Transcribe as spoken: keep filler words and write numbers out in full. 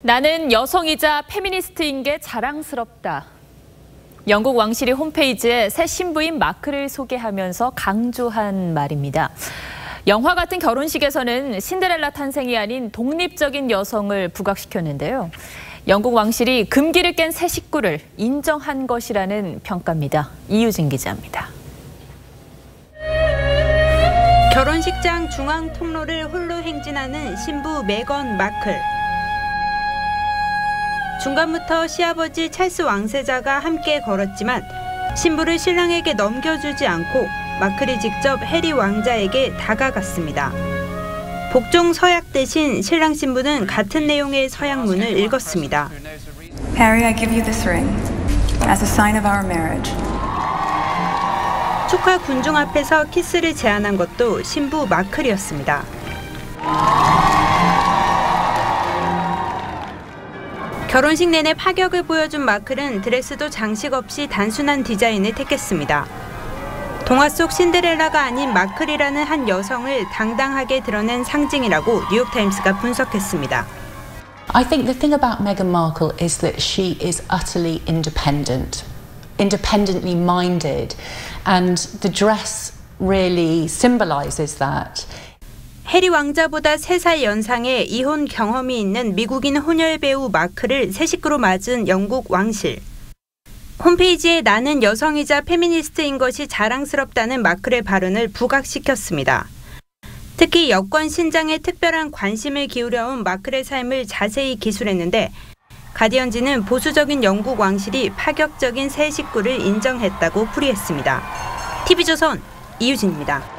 나는 여성이자 페미니스트인 게 자랑스럽다. 영국 왕실이 홈페이지에 새 신부인 마크를 소개하면서 강조한 말입니다. 영화 같은 결혼식에서는 신데렐라 탄생이 아닌 독립적인 여성을 부각시켰는데요. 영국 왕실이 금기를 깬 새 식구를 인정한 것이라는 평가입니다. 이유진 기자입니다. 결혼식장 중앙 통로를 홀로 행진하는 신부 메건 마클. 중간부터 시아버지 찰스 왕세자가 함께 걸었지만 신부를 신랑에게 넘겨주지 않고 마클이 직접 해리 왕자에게 다가갔습니다. 복종 서약 대신 신랑 신부는 같은 내용의 서약문을 읽었습니다. Harry, I give you this ring as a sign of our marriage. 축하 군중 앞에서 키스를 제안한 것도 신부 마클이었습니다. 결혼식 내내 파격을 보여준 마클은 드레스도 장식 없이 단순한 디자인을 택했습니다. 동화 속 신데렐라가 아닌 마클이라는 한 여성을 당당하게 드러낸 상징이라고 뉴욕타임스가 분석했습니다. I think the thing about Meghan Markle is that she is utterly independent, independently minded, and the dress really symbolizes that. 해리 왕자보다 세 살 연상의 이혼 경험이 있는 미국인 혼혈 배우 마클을 새 식구로 맞은 영국 왕실. 홈페이지에 나는 여성이자 페미니스트인 것이 자랑스럽다는 마클의 발언을 부각시켰습니다. 특히 여권 신장에 특별한 관심을 기울여온 마클의 삶을 자세히 기술했는데 가디언지는 보수적인 영국 왕실이 파격적인 새 식구를 인정했다고 풀이했습니다. 티비조선 이유진입니다.